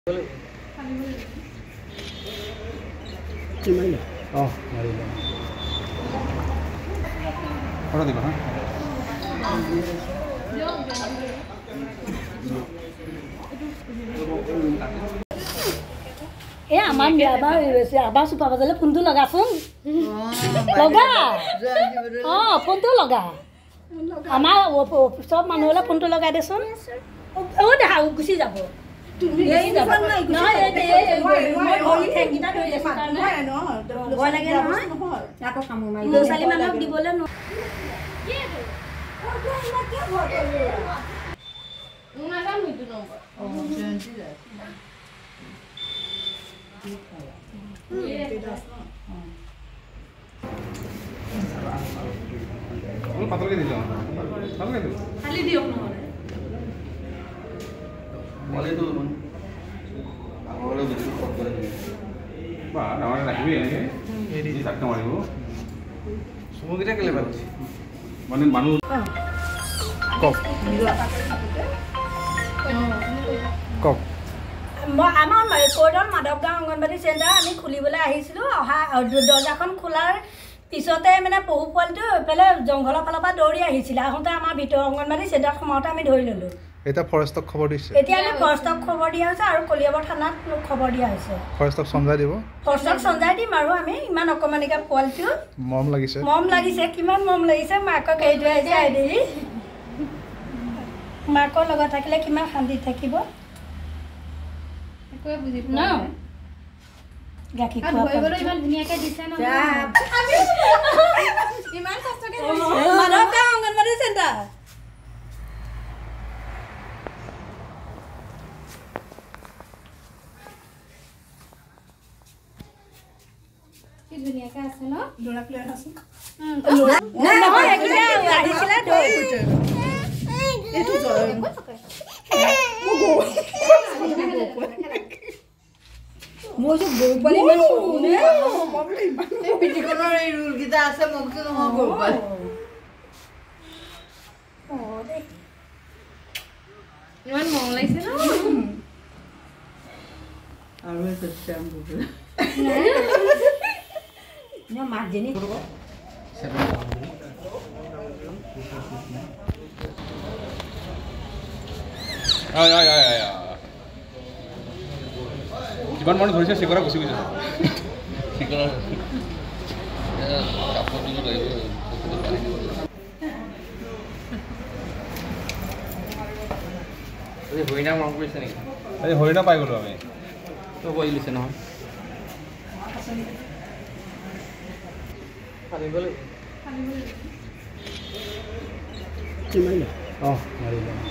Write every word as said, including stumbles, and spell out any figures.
Gimana? Oh, mari lah. Orang di mana? Eh, amam dia abah, abah supaya pasal pun tu laga sun. Laga. Oh, pun tu laga. Amar, सब मानुला pun tu laga deh sun. Oh, dah aku sih jabo. Ini dah pun naik. Nah, ini ini ini kita tu je sekarang. Gua lagi nama. Aku kamu main. Dua kali mana di bola no. Enggak kamu itu nombor. Oh, janji dah. Lu patul ke dia? Patul ke dia? Kali dia nomor. Boleh tu, man. Boleh betul patul ke dia. Bah, nama nak ni ni. Ini sakit macam tu. Semua kita kele bagus. Mana manu. Kok. Kok. আমাৰ কৈডল মাধৱগাঁও anganwadi centre আমি খুলিবলৈ আহিছিলোঁ অহা দৰ্জাখন খোলাৰ পিছতে মানে পহু পোৱালিটো এফালে জংঘলৰ ফালৰ পৰা দৌৰি আহিছিলে আহোঁতে আমাৰ ভিতৰৰ অংগনবাদী চেণ্টাৰত সোমাওঁতে আমি ধৰি ল'লোঁ এটা ফৰেষ্টক খবৰ দিছে এতিয়া আমি ফৰেষ্টক খবৰ দিয়া হৈছে আৰু কলিয়াবৰ থানাত খবৰ দিয়া হৈছে ফৰেষ্টক সঞ্জাই দিব ফৰেষ্টক সঞ্জাই দিম আৰু আমি ইমান অকমানিকা পোৱালিটো মম লাগিছে মম লাগিছে কিমান মম লাগিছে মাকক এৰি থৈ আহিছে আইদেহি মাকৰ লগত থাকিলে কিমান শান্তি থাকিব কোৱা বুজি পোৱা না গাখি খোৱা ভয়বৰে ইমান ধুনিয়াকে দিছে ন আমি ইমান কষ্টকে দিছে মাধৱগাঁও অংগনবাদী চেণ্টাৰ কি ধুনিয়াকে আছে ন ডৰা প্লেয়াৰ আছে না নহয় একলা আহিছিল দৈ এটো জয় মুগো মই যে গোপালি মান শুনে বাবলি এই পিটিকনৰ এই ৰুল কিটা আছে মগটো নহয় গোপাল ও দে ইমান মং লাগিছে ন আৰু এটা চাম বুবু না মাছ জেনি আয় আয় আয় আয় কিমান মানুহ ধৰিছে সিকৰা গুছি গৈছে সিকৰা কাপোৰ দিব লাগিব এই হৰিণা মৰম কৰিছে নেকি এই হৰিণা পাই গলো আমি তো বই লিছে নহয় খালি গলে খালি গলে কিমান অ মাৰিলা